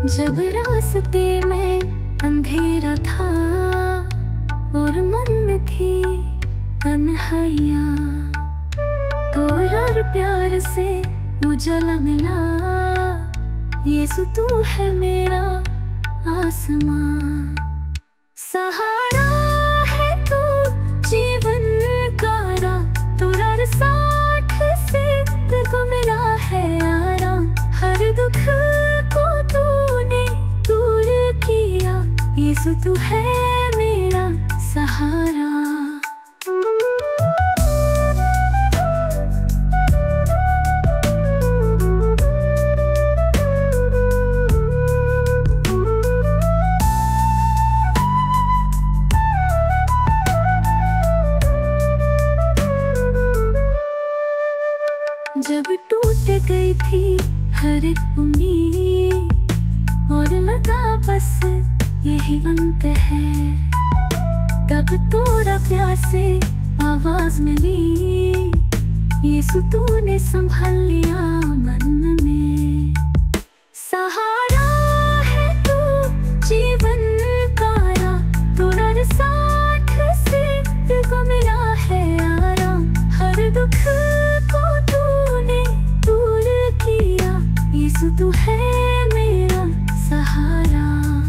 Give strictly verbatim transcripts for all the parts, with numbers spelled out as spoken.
जब रास्ते में अंधेरा था और मन में थी तन्हाइयाँ, तो यार प्यार से उजाला मिला। यीशु तू है मेरा आसमां, सहारा है तू जीवन का राह। तेरा साथ से तुझको मिला है आराम, हर दुख को तूने दूर किया। यीशु तू है मेरा सहारा। जब टूट गई थी हर एक उम्मीद और लगा बस यही अंत है, तब तोरा प्यार से आवाज मिली। यीशु तूने संभाल लिया मन में, सहारा है तू जीवन का राह। तेरा साथ से तुझको मिला है आराम, हर दुख को यीशु तू है मेरा सहारा।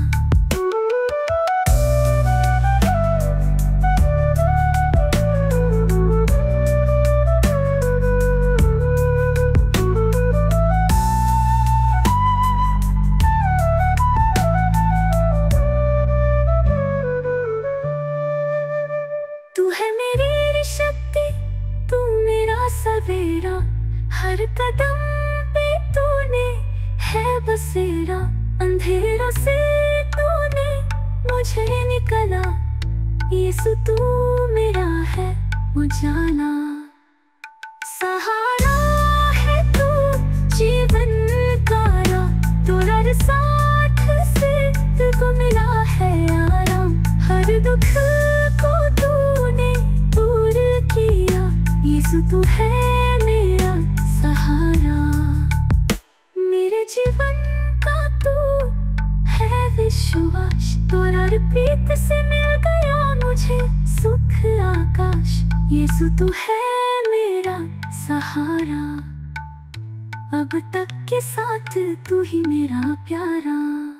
तू है मेरी शक्ति, तू मेरा सवेरा, हर कदम पे तूने है बसेरा। अंधेरों से तूने मुझे निकाला, यीशु तू मेरा है उजाला। सहारा है तू जीवन का राह, तेरा साथ से तुझको मिला है आराम, हर दुख को तूने दूर किया। यीशु तू है मेरा सहारा, मेरे जीवन का तू है विश्वास। तेरा प्रीत से मिल गया मुझे सुख आकाश। यीशु तू है मेरा सहारा, अब तक के साथ तू ही मेरा प्यारा।